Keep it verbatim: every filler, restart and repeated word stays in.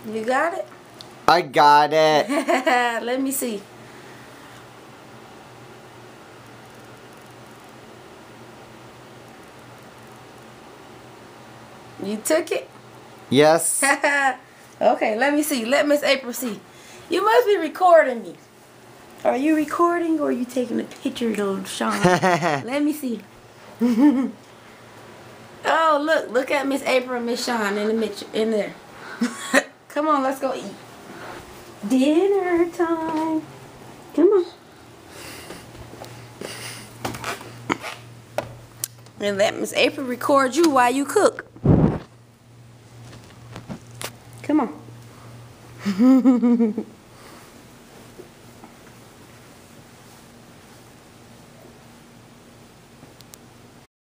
You got it? I got it. Let me see. You took it? Yes. Okay, let me see. Let Miss April see. You must be recording me. Are you recording or are you taking a picture of Sean? Let me see. Oh, look. Look at Miss April and Miss Sean in the mitch in there. Come on, let's go eat. Dinner time. Come on. And let Miss April record you while you cook. Come on.